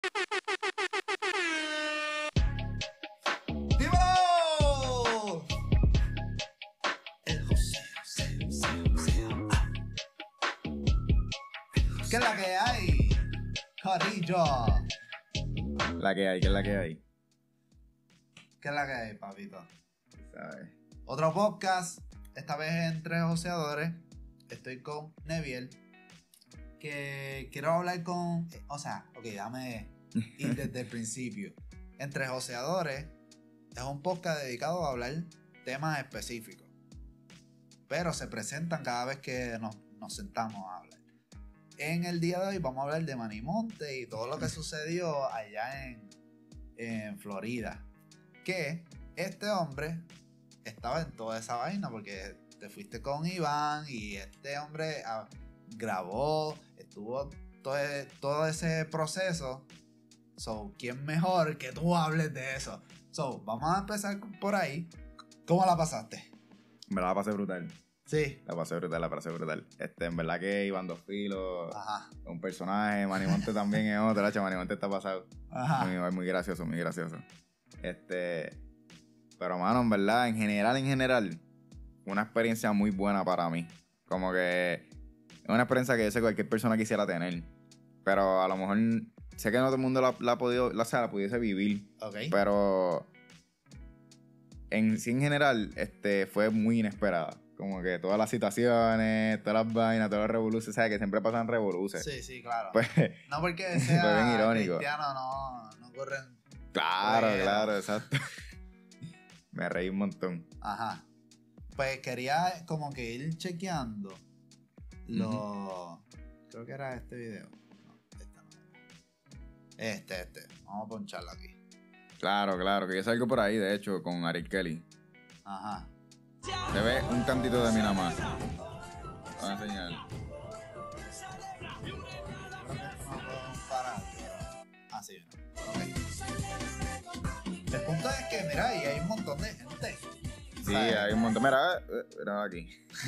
¡Dímelo! El José. ¿Qué es la que hay? Corillo. La que hay, ¿qué es la que hay? ¿Qué es la que hay, papito? ¿Sabes? Otro podcast, esta vez entre joseadores. Estoy con Neviel. Que quiero hablar con... déjame ir desde el principio. Entre joseadores es un podcast dedicado a hablar temas específicos. Pero se presentan cada vez que nos sentamos a hablar. En el día de hoy vamos a hablar de Manimonte y todo lo que sucedió allá en Florida. Que este hombre estaba en toda esa vaina porque te fuiste con Iván y este hombre grabó, estuvo todo ese proceso. So, ¿quién mejor que tú hables de eso? So, vamos a empezar por ahí. ¿Cómo la pasaste? Me la pasé brutal. Sí. La pasé brutal. En verdad que Iván Dos Filos, Ajá. un personaje, Manimonte también es otro, Manimonte está pasado. Ajá. Muy gracioso. Pero mano, en verdad, en general, una experiencia muy buena para mí. Como que es una experiencia que yo sé que cualquier persona quisiera tener. Pero a lo mejor, sé que no todo el mundo la pudiese vivir. Ok. Pero en general, fue muy inesperada. Como que todas las situaciones, todas las vainas, todas las revoluciones, ¿sabes? Que siempre pasan revoluciones. Sí, claro. Pues, No porque fue sea bien irónico. cristiano, no ocurren. Claro, exacto. Me reí un montón. Ajá. Pues quería como que ir chequeando creo que era este video. No, este no. Vamos a poncharlo aquí. Claro, que yo salgo por ahí, de hecho, con Ariel Kelly. Ajá. Se ve un cantito de mí nada más. Voy a enseñar. Sí. Okay. El punto es que, mira, ahí hay un montón de gente. Sí, hay un montón. Mira aquí.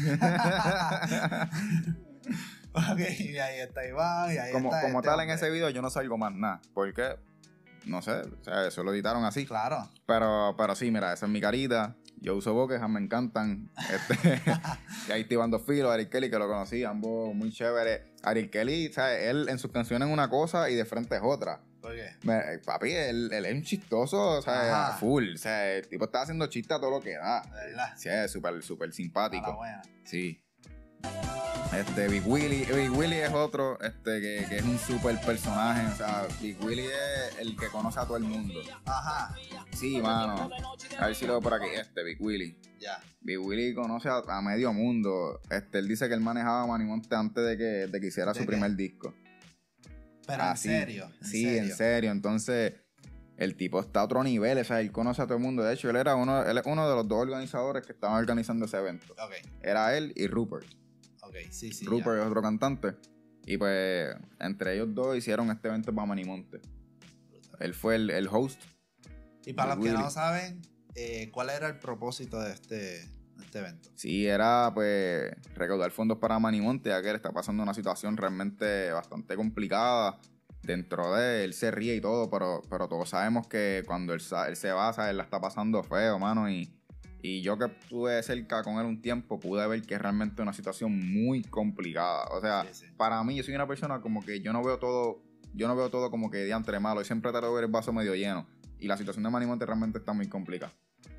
Ok, y ahí está Iván, y ahí como está tal, hombre. en ese video yo no salgo más nada. Porque, no sé, o sea, eso lo editaron así. Claro. Pero sí, mira, esa es mi carita. Yo uso Boquejas, me encantan. Y ahí está Iván Dos Filos, Ariel Kelly, que lo conocí, ambos muy chéveres. Ariel Kelly, ¿sabes? Él en sus canciones es una cosa y de frente es otra. ¿Por qué? Papi, él es un chistoso, o sea, full. O sea, el tipo está haciendo chistes a todo lo que da. ¿Verdad? Sí, es súper simpático. A la buena. Sí. Big Willy es otro, que es un súper personaje. O sea, Big Willy es el que conoce a todo el mundo. Ajá. Sí, mano. A ver si lo veo por aquí. Big Willy. Ya. Big Willy conoce a medio mundo. Él dice que él manejaba Manimonte antes de que hiciera su primer disco. Pero en serio. En serio. Entonces, el tipo está a otro nivel. O sea, él conoce a todo el mundo. De hecho, él es uno de los dos organizadores que estaban organizando ese evento. Ok. Era él y Rupert. Ok, sí. Rupert es otro cantante. Y pues, entre ellos dos hicieron este evento para Manimonte. Él fue el host. Y para Big los que Willy. no saben, ¿cuál era el propósito de este evento? Sí, era pues recaudar fondos para Manimonte, ya que él está pasando una situación realmente bastante complicada. Dentro de él se ríe y todo, pero todos sabemos que cuando él se va, ¿sabes? Él la está pasando feo, mano. Y yo que estuve cerca con él un tiempo, pude ver que es realmente una situación muy complicada. O sea, Sí. para mí, yo soy una persona como que yo no veo todo como que diantre malo. Y siempre trato de ver el vaso medio lleno. Y la situación de Manimonte realmente está muy complicada.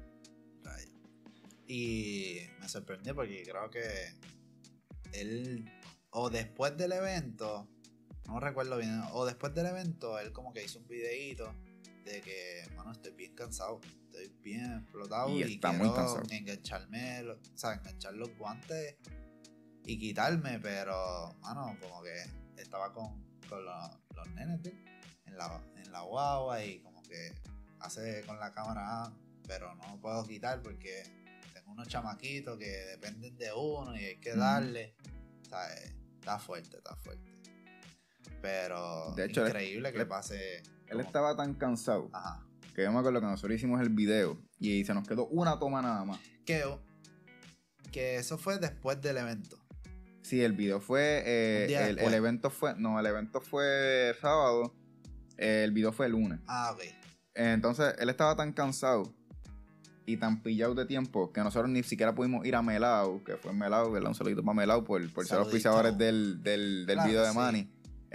Y me sorprendió porque creo que él, o después del evento, no recuerdo bien, o después del evento, él como que hizo un videíto de que, mano, estoy bien cansado, estoy bien explotado Y y está quiero muy cansado. enganchar los guantes y quitarme, pero, mano, como que estaba con los nenes en la guagua y como que hace con la cámara, pero no puedo quitar porque tengo unos chamaquitos que dependen de uno y hay que darle. O sea, está fuerte. Pero De hecho, increíble que pase. Él estaba tan cansado. Ajá. Que yo me acuerdo que nosotros hicimos el video y se nos quedó una toma nada más. Que eso fue después del evento. Sí, el video fue. El evento fue sábado. El video fue el lunes. Ah, ok. Entonces, él estaba tan cansado y tan pillado de tiempo que nosotros ni siquiera pudimos ir a Melau, que fue Melau, ¿verdad? Un saludito para Melau por ser auspiciadores del claro, video de Manny.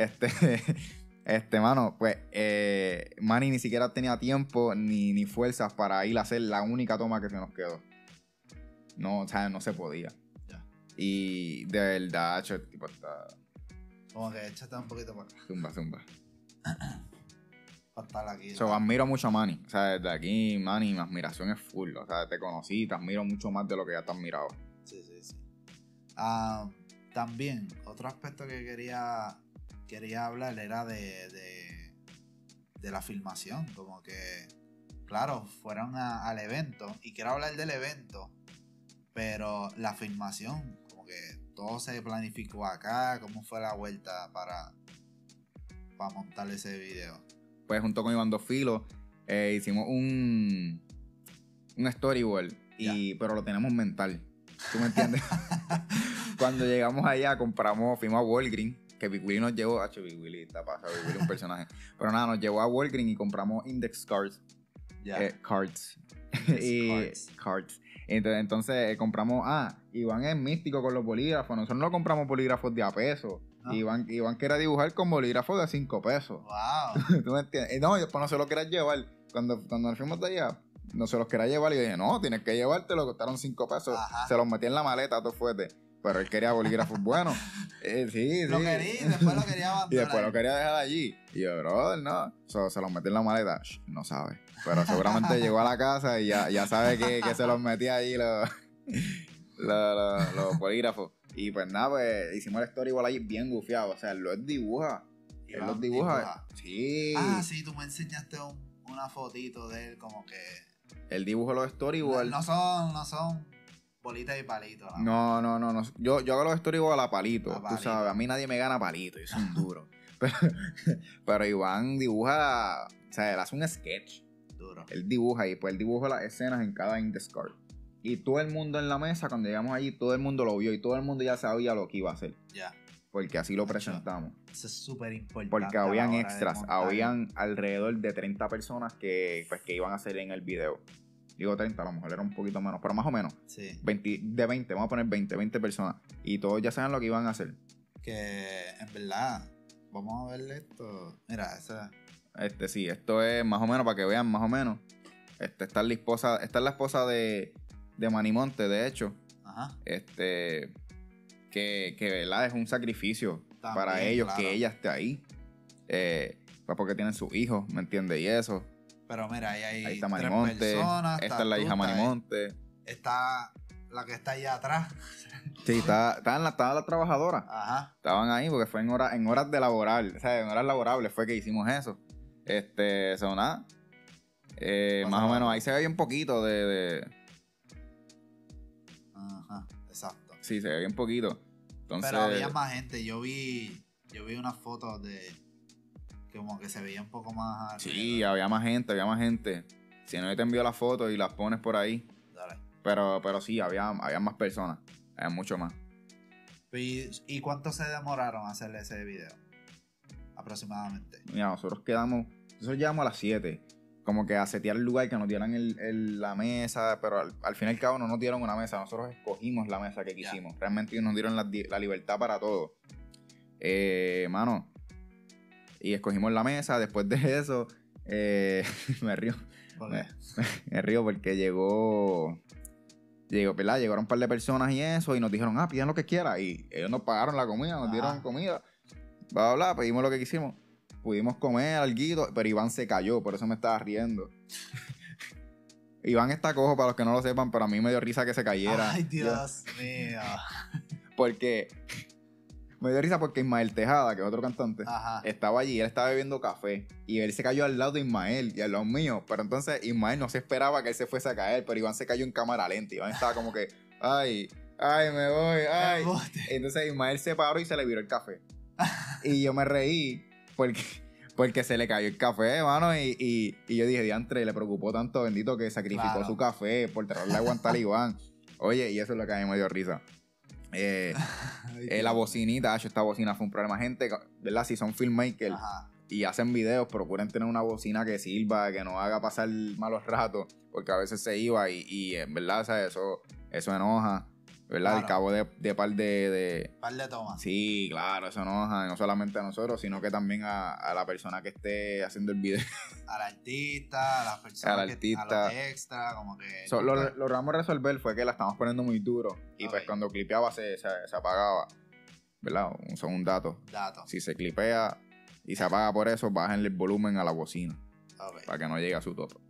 Mano, pues, Manny ni siquiera tenía tiempo ni fuerzas para ir a hacer la única toma que se nos quedó. No, o sea, no se podía. Ya. Y de verdad, el tipo está... Como que échate un poquito para acá. Zumba. Para estar aquí. So, admiro mucho a Manny. O sea, desde aquí, Manny, mi admiración es full. O sea, te conocí, te admiro mucho más de lo que ya te has admirado. Sí. También, otro aspecto que quería hablar era de la filmación. Como que, claro, fueron al evento. Y quiero hablar del evento. Pero la filmación, como que todo se planificó acá. ¿Cómo fue la vuelta para montar ese video? Pues junto con Iván Dos Filos hicimos un storyboard, pero lo tenemos mental. ¿Tú me entiendes? Cuando llegamos allá, fuimos a Walgreens, que Big Willy nos llevó. Big Willy está pasado, Big Willy es un personaje. Pero nada, nos llevó a Walgreens y compramos index cards. Cards. Cards. Entonces compramos. Iván es místico con los bolígrafos. Nosotros no compramos bolígrafos de a peso. No. Iván quería dibujar con bolígrafos de 5 pesos. Wow. ¿Tú me entiendes? No, pues no se lo quería llevar. Cuando nos fuimos de allá, no se los quería llevar. Y yo dije, no, tienes que llevártelo, costaron 5 pesos. Ajá. Se los metí en la maleta, todo fuerte. Pero él quería bolígrafos buenos. Sí. Lo quería, después lo quería abandonar. Y después lo quería dejar allí. Y yo, brother, no. Se los metí en la maleta. No sabe. Pero seguramente llegó a la casa y ya sabe que se los metí allí los bolígrafos. Y pues nada, pues hicimos el storyboard ahí bien gufiado. O sea, él los dibuja. Él los dibuja. Sí. Sí, tú me enseñaste una fotito de él como que... Él dibujó los storyboards. No son bolitas y palitos. No. Yo hago los storyboards a la palito. Tú sabes, a mí nadie me gana palito. Yo soy un duro. Pero Iván dibuja... O sea, él hace un sketch. Duro. Él dibuja y pues él dibuja las escenas en cada index card. Y todo el mundo en la mesa, cuando llegamos allí, todo el mundo lo vio y todo el mundo ya sabía lo que iba a hacer. Ya. Porque así lo presentamos. Eso es súper importante. Porque habían extras, habían alrededor de 30 personas que iban a hacer en el video. Digo 30, a lo mejor era un poquito menos, pero más o menos. Sí. 20, vamos a poner 20 personas. Y todos ya saben lo que iban a hacer. Que en verdad, vamos a verle esto. Mira, esa... Sí, esto es más o menos para que vean más o menos. Esta es la esposa de Manimonte, de hecho. Ajá. Que ¿verdad? Es un sacrificio también, para ellos, claro, que ella esté ahí. Pues porque tienen sus hijos, ¿me entiendes? Y eso. Pero mira, ahí está Manimonte. Esta es la hija Manimonte. Está la que está allá atrás. Sí, estaban las trabajadoras. Ajá. Estaban ahí porque fue en horas de laboral. O sea, en horas laborables fue que hicimos eso. Eso nada. Más o menos ahí se ve bien poquito de... Ajá, exacto. Sí, se ve bien poquito. Entonces... Pero había más gente. Yo vi unas fotos de... como que se veía un poco más... Sí, había más gente. Si no, yo te envío las fotos y las pones por ahí. Dale. Pero sí, había más personas. Había mucho más. ¿Y cuánto se demoraron a hacerle ese video? Aproximadamente. Mira, nosotros llegamos a las 7. Como que a setear el lugar, que nos dieran la mesa, pero al fin y al cabo no nos dieron una mesa, nosotros escogimos la mesa que quisimos. Yeah. Realmente nos dieron la libertad para todo. Mano, y escogimos la mesa. Después de eso, me río. Me río porque llegaron un par de personas y eso, y nos dijeron, pidan lo que quieran. Y ellos nos pagaron la comida, nos dieron comida. Bla, bla, pedimos lo que quisimos. Pudimos comer alguito, pero Iván se cayó, por eso me estaba riendo. Iván está cojo, para los que no lo sepan, pero a mí me dio risa que se cayera. Ay, Dios mío. Porque me dio risa porque Ismael Tejada, que es otro cantante, estaba allí, él estaba bebiendo café, y él se cayó al lado de Ismael y al lado mío, pero entonces Ismael no se esperaba que él se fuese a caer, pero Iván se cayó en cámara lenta. Iván estaba como que, ay, me voy, ay. Entonces Ismael se paró y se le viró el café. Y yo me reí porque se le cayó el café, mano, y yo dije, diantre, le preocupó tanto, bendito, que sacrificó su café por tratarle a aguantar a Iván. Oye, y eso es lo que a mí me dio risa. La bocinita, esta bocina fue un problema. Gente, ¿verdad? Si son filmmakers, y hacen videos, procuren tener una bocina que sirva, que no haga pasar malos ratos, porque a veces se iba y en verdad, ¿sabes? Eso enoja, ¿verdad? Claro. Al cabo de par de... Par de tomas. Sí, claro, eso enoja, no solamente a nosotros, sino que también a la persona que esté haciendo el video. Al artista, a las personas Al artista. a los extras, como que... Lo logramos resolver fue que la estamos poniendo muy duro y pues Ok. cuando clipeaba se apagaba, ¿verdad? Un dato. Si se clipea y se apaga por eso, bájenle el volumen a la bocina Ok. para que no llegue a su tope.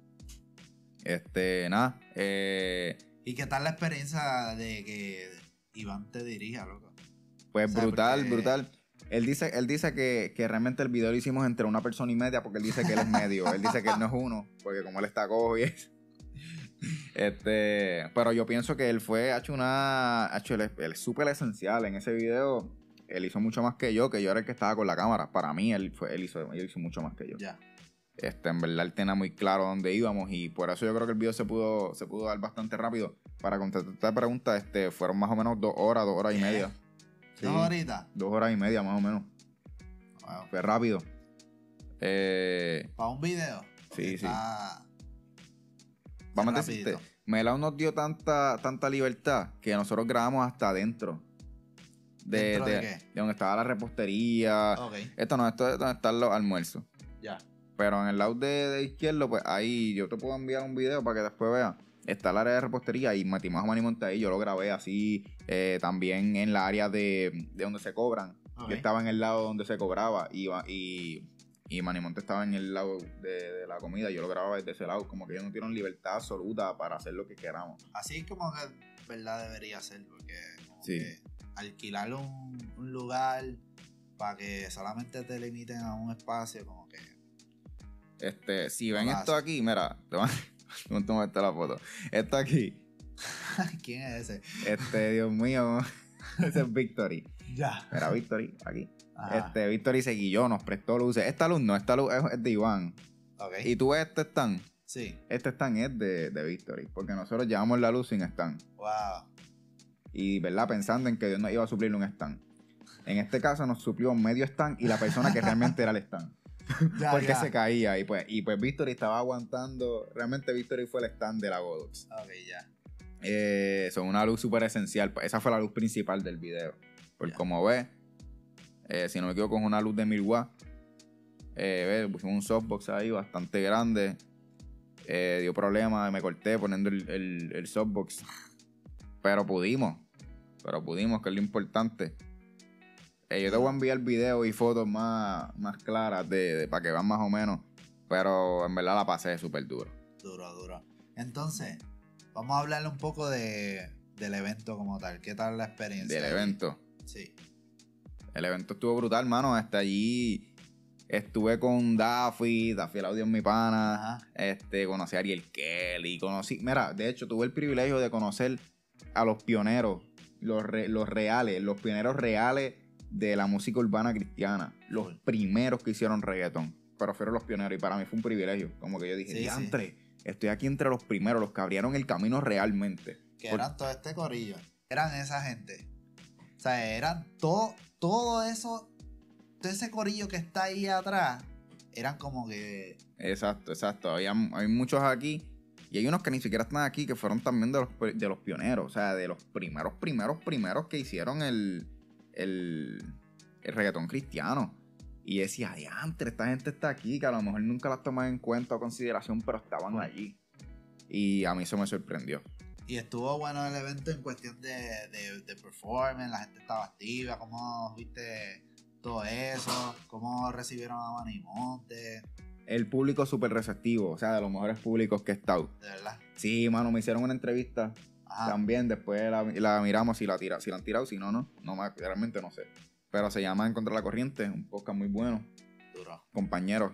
Nada. ¿Y qué tal la experiencia de que Iván te dirija, loco? Pues O sea, brutal, porque- brutal. Él dice que realmente el video lo hicimos entre una persona y media porque él dice que él es medio. Él dice que él no es uno, porque como él está cojo y eso. Pero yo pienso que él fue él es súper esencial en ese video. Él hizo mucho más que yo era el que estaba con la cámara. Para mí, él hizo mucho más que yo. Ya. En verdad él tenía muy claro dónde íbamos y por eso yo creo que el video se pudo dar bastante rápido. Para contestar esta pregunta, fueron más o menos 2 horas, 2 horas y media. Sí, 2 horitas. 2 horas y media más o menos. Wow. Fue rápido. Para un video. Sí, sí. Está... Vamos a rapidito. decirte, Melao nos dio tanta libertad que nosotros grabamos hasta adentro. ¿Dentro de qué? De donde estaba la repostería. Ok. Esto es donde están los almuerzos. Ya. Pero en el lado de izquierdo, pues ahí yo te puedo enviar un video para que después veas. Está el área de repostería y metimos a Manny Monte ahí. Yo lo grabé así. También en la área de donde se cobran. Ok. Yo estaba en el lado donde se cobraba y Manny Monte estaba en el lado de la comida. Yo lo grababa desde ese lado. Como que ellos nos dieron libertad absoluta para hacer lo que queramos. Así como que verdad debería ser, porque como Sí. que alquilar un lugar para que solamente te limiten a un espacio, como que... Si ven No lo esto hace. aquí, mira, te voy a meter la foto. Esto aquí, ¿Quién es ese? Dios mío, ese es Victory. Ya. Mira, Victory, aquí. Ajá. Victory se guilló, nos prestó luces. Esta luz es de Iván. Ok. Y tú ves este stand. Sí. Este stand es de Victory, porque nosotros llevamos la luz sin stand. Wow. Y, ¿verdad? Pensando en que Dios nos iba a suplir un stand. En este caso nos suplió medio stand y la persona que realmente era el stand. Ya, Porque ya. se caía y pues Victory estaba aguantando. Realmente Victory fue el stand de la Godox. Ok, ya. Son una luz súper esencial. Esa fue la luz principal del video. Porque Ya. como ves, si no me equivoco, es una luz de 1000 watts. Pusimos un softbox ahí bastante grande. Dio problemas, me corté poniendo el softbox. Pero pudimos, que es lo importante. Yo te voy a enviar videos y fotos más claras para que vean más o menos. Pero en verdad la pasé súper duro. Duro. Entonces, vamos a hablarle un poco del evento como tal. ¿Qué tal la experiencia? Del evento. Sí. El evento estuvo brutal, mano. Hasta allí estuve con Daffy el audio en mi pana. Ajá. Conocí a Ariel Kelly. Mira, de hecho, tuve el privilegio de conocer a los pioneros, los pioneros reales de la música urbana cristiana. Los Cool. primeros que hicieron reggaetón. Pero fueron los pioneros y para mí fue un privilegio. Como que yo dije, Sí, diantre, estoy aquí entre los primeros, los que abrieron el camino realmente. Que eran todo este corillo. Eran esa gente. O sea, eran todo eso, todo ese corillo que está ahí atrás, eran como que... Exacto. Hay muchos aquí y hay unos que ni siquiera están aquí que fueron también de los pioneros, o sea, de los primeros que hicieron el reggaetón cristiano. Y decía, diantre, esta gente está aquí, que a lo mejor nunca las toman en cuenta o consideración, pero estaban allí. Y a mí eso me sorprendió. Y estuvo bueno el evento en cuestión de performance, la gente estaba activa, cómo viste todo eso, cómo recibieron a Manny Monte, El público súper receptivo, o sea, de los mejores públicos que he estado. de verdad. Sí, mano, me hicieron una entrevista. Ajá. También después la miramos si la han tirado, si no, realmente no sé. Pero se llama Encontrar la Corriente, un podcast muy bueno. Duro. Compañeros.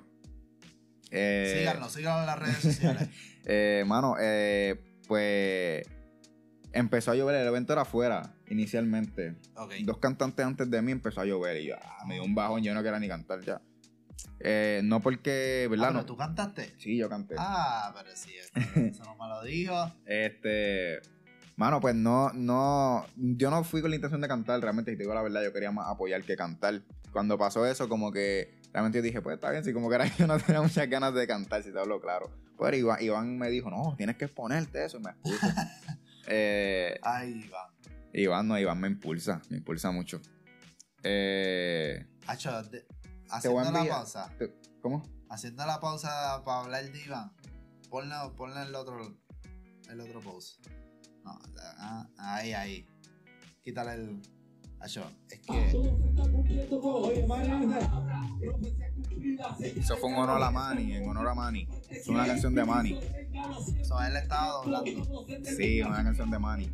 Síganlo en las redes sociales. Mano, pues empezó a llover, el evento era afuera inicialmente. Ok. 2 cantantes antes de mí empezó a llover y yo me dio un bajón, yo no quería ni cantar ya. No porque, ¿verdad? Pero No. tú cantaste. Sí, yo canté. Pero sí, eso no me lo dijo. Mano, pues no, yo no fui con la intención de cantar, realmente, si te digo la verdad, yo quería más apoyar que cantar. Cuando pasó eso, como que realmente yo dije, pues está bien, si como que era yo no tenía muchas ganas de cantar, si te hablo claro. Pero Iván me dijo, no, tienes que exponerte eso, y me expuso. Ay, Iván me impulsa mucho. Hacho, voy haciendo a la enviar- pausa. ¿Cómo? Haciendo la pausa para hablar de Iván. Ponle el otro post. No, ahí. Quítale el. Hacho, es que. Eso fue en honor a Manny. Es una canción de Manny. Eso él estaba doblando. Sí, una canción de Manny.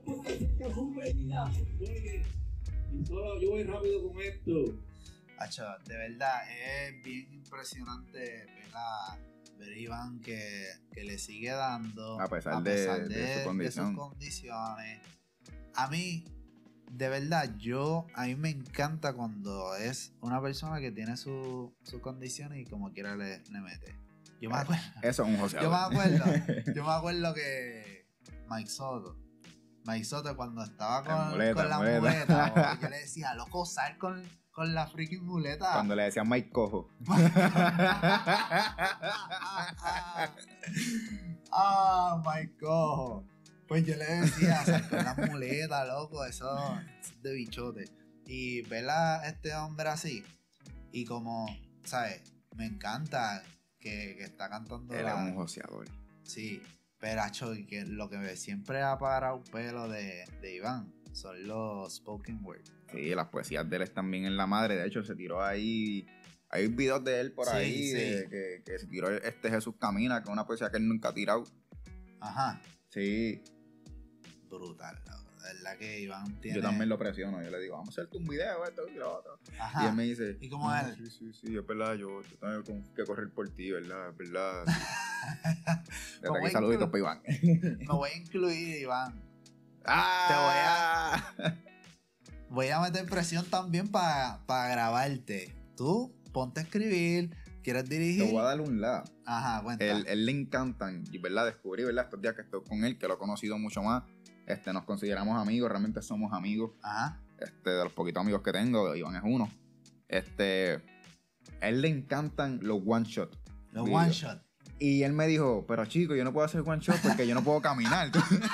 Yo voy rápido con esto. Hacho, de verdad, es bien impresionante ver a Iván que le sigue dando. A pesar de su condición. De sus condiciones. A mí, de verdad, a mí me encanta cuando es una persona que tiene sus condiciones y como quiera le mete. Yo me acuerdo. Eso es un José. Yo me acuerdo que Mike Soto cuando estaba con la muleta, yo le decía, loco, sal con la freaking muleta. Cuando le decían Mike Cojo. Mike Cojo. Pues yo le decía, sal con la muleta, loco, eso es de bichote. Y ver a este hombre así, y como, ¿sabes? Me encanta que está cantando. Él es un joseador. Sí, pero que lo que siempre ha parado pelo de Iván son los spoken word. Sí, las poesías de él están bien en la madre. De hecho, se tiró ahí. Hay videos de él por ahí. Sí. Que se tiró Jesús Camina, que es una poesía que él nunca ha tirado. Ajá. Sí. Brutal, loco. De verdad que Iván tiene. Yo también lo presiono. Yo le digo, vamos a hacerte un video, esto y lo otro. Ajá. Y él me dice, ¿Y cómo es él? Sí, es verdad. Yo tengo que correr por ti, ¿verdad? Es verdad. Desde ¿Cómo aquí es saluditos tú? para Iván. Me voy a incluir, Iván. ¡Ah! Voy a meter presión también para grabarte. Tú, ponte a escribir. ¿Quieres dirigir? Te voy a dar un lado. Ajá, cuenta. Él le encantan, y verdad, descubrí, ¿verdad? Estos días que estoy con él, que lo he conocido mucho más. Nos consideramos amigos, realmente somos amigos. Ajá. De los poquitos amigos que tengo, Iván es uno. Él le encantan los one shot. Los videos. one shot. Y él me dijo, pero chico, yo no puedo hacer one shot porque yo no puedo caminar.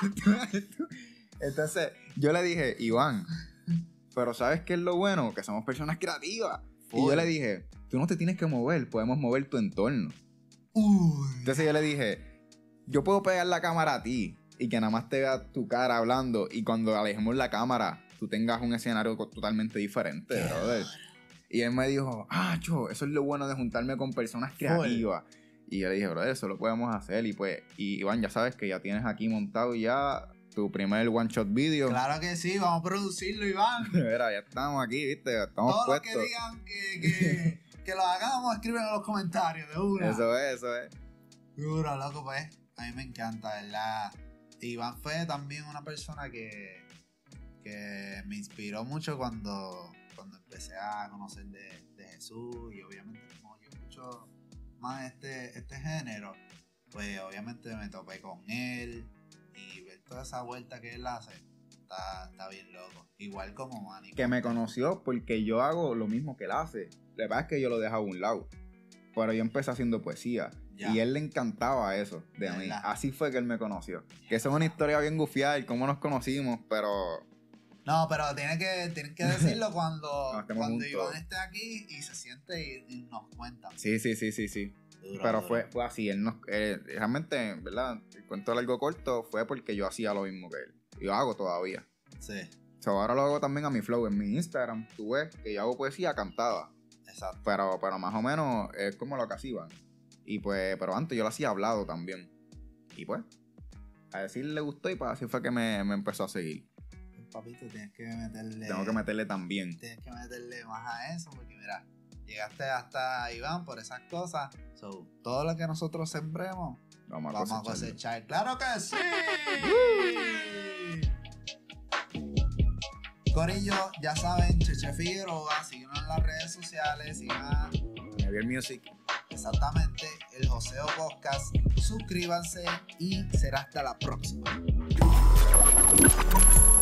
Entonces, yo le dije, Iván, pero ¿sabes qué es lo bueno? Que somos personas creativas. Y yo le dije, tú no te tienes que mover, podemos mover tu entorno. Uy. Entonces yo le dije, yo puedo pegar la cámara a ti y que nada más te vea tu cara hablando y cuando alejemos la cámara, tú tengas un escenario totalmente diferente, brother. Y él me dijo, eso es lo bueno de juntarme con personas creativas. Y yo le dije, brother, eso lo podemos hacer. Y pues, Iván, ya sabes que ya tienes aquí montado ya tu primer one shot video. Claro que sí, vamos a producirlo, Iván. Mira, ya estamos aquí, ¿viste? Estamos Todos los puestos. que digan que lo hagamos, escriben en los comentarios de una. Eso es. Duro, loco, pues. A mí me encanta, ¿verdad? Iván fue también una persona que me inspiró mucho cuando empecé a conocer de Jesús. Y obviamente, como yo escucho más este género, pues obviamente me topé con él. Y ver toda esa vuelta que él hace, está bien loco. Igual como Manny. Que me conoció porque yo hago lo mismo que él hace. La verdad es que yo lo dejo a un lado. Pero yo empecé haciendo poesía. Ya. Y a él le encantaba eso de mí. ¿Verdad? Así fue que él me conoció. Que eso es una historia bien gufiada y cómo nos conocimos, pero... No, pero tienen que decirlo cuando estemos juntos. Iván esté aquí y se siente y nos cuenta. Sí. Duro, Pero duro. fue así. Realmente, ¿verdad? El cuento largo corto fue porque yo hacía lo mismo que él. Y lo hago todavía. Sí, Ahora lo hago también a mi flow. En mi Instagram, tú ves que yo hago poesía cantada. exacto. Pero más o menos es como lo que hacía. Y pues, pero antes yo lo hacía hablado también. Y pues, a decir le gustó y pues así fue que me empezó a seguir. Papito, tienes que meterle. Tengo que meterle también. Tienes que meterle más a eso, porque mira, llegaste hasta Iván por esas cosas. So, todo lo que nosotros sembremos, Vamos a vamos a cosechar. cosechar. ¡Claro que sí! Corillo, ya saben, Cheche Figueroa, síguenos en las redes sociales, sigan Javier Music. exactamente el Joseo Podcast. Suscríbanse y será hasta la próxima.